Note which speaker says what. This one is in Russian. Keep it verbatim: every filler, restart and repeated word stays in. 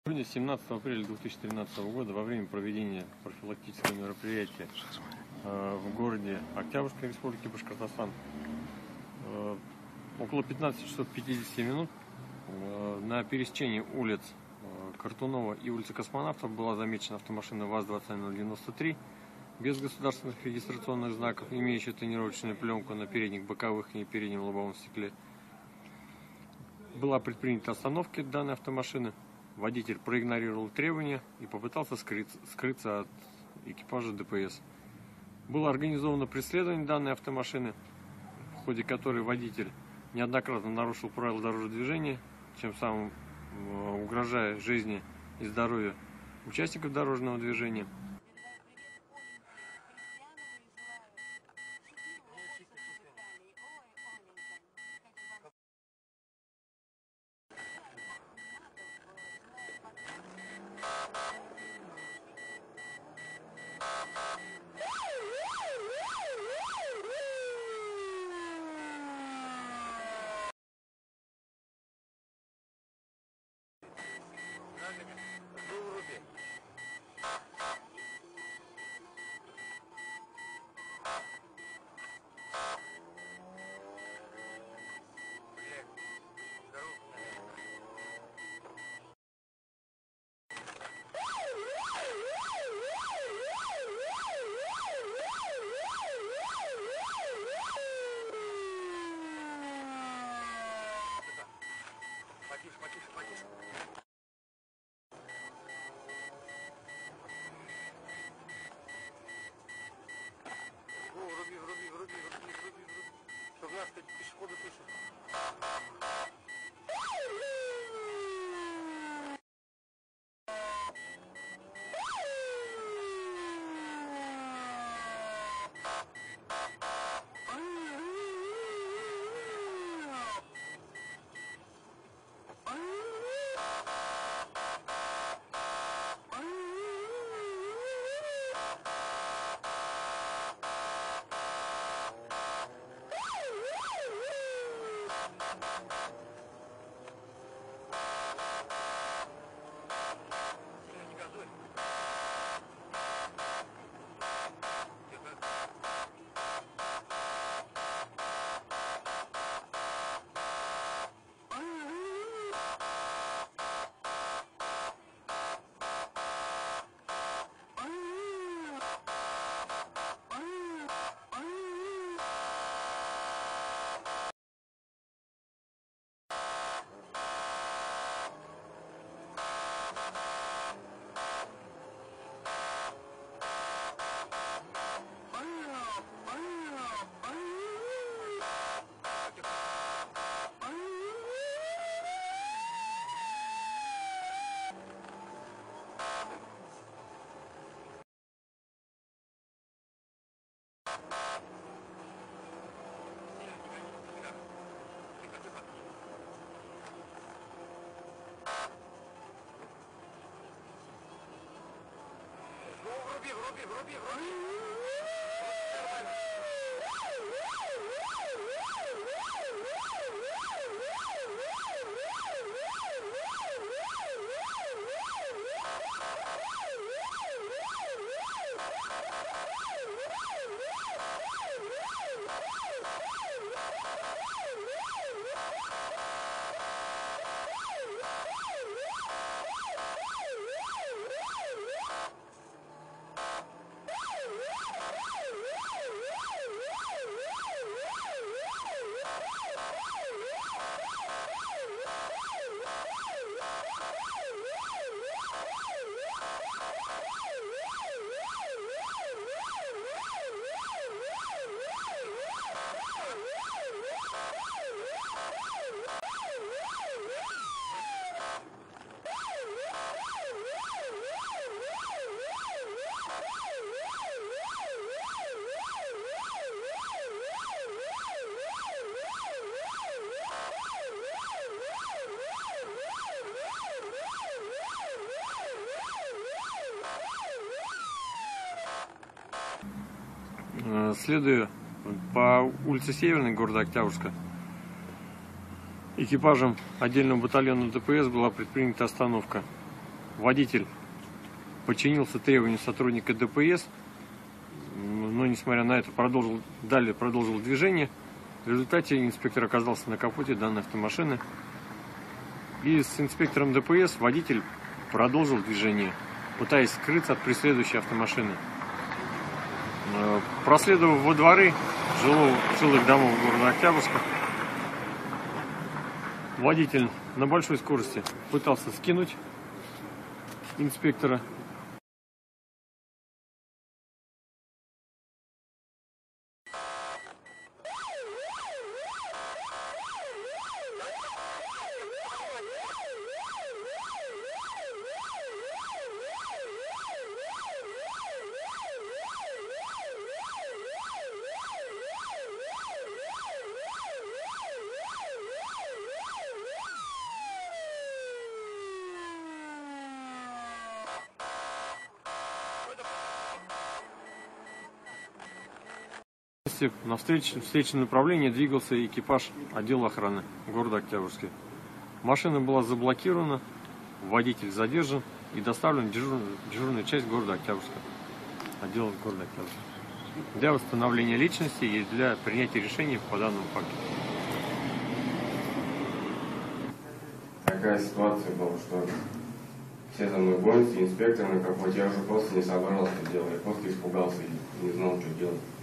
Speaker 1: Сегодня, семнадцатого апреля две тысячи тринадцатого года, во время проведения профилактического мероприятия э, в городе Октябрьской Республики Башкортостан, э, около пятнадцати часов пятидесяти минут э, на пересечении улиц э, Картунова и улицы Космонавтов была замечена автомашина ВАЗ двадцать один ноль девяносто три без государственных регистрационных знаков, имеющая тонировочную пленку на передних, боковых и переднем лобовом стекле. Была предпринята остановка данной автомашины. Водитель проигнорировал требования и попытался скрыться, скрыться от экипажа ДПС. Было организовано преследование данной автомашины, в ходе которой водитель неоднократно нарушил правила дорожного движения, тем самым угрожая жизни и здоровью участников дорожного движения.
Speaker 2: Потише, потише, потише. О, вруби, вруби, вруби, вруби, вруби, вруби. Чтобы нас пешеходы слышали. Вруби, вруби, вруби, вруби.
Speaker 1: Следуя по улице Северной города Октябрьска, экипажем отдельного батальона ДПС была предпринята остановка. водитель подчинился требованиям сотрудника ДПС, но, несмотря на это, продолжил, далее продолжил движение. В результате инспектор оказался на капоте данной автомашины. И с инспектором ДПС водитель продолжил движение, пытаясь скрыться от преследующей автомашины. Проследовав во дворы жилого, жилых домов города Октябрьска, водитель на большой скорости пытался скинуть инспектора. На встречном, встречном направлении двигался экипаж отдела охраны города Октябрьский. Машина была заблокирована, водитель задержан и доставлен в дежурную, дежурную часть города Октябрьска, отдела города Октябрьска, для восстановления личности и для принятия решений по данному факту.
Speaker 3: Такая ситуация была, что все за мной гонятся, инспектор на капоте, я уже просто не соображал, что делать, я просто испугался и не знал, что делать.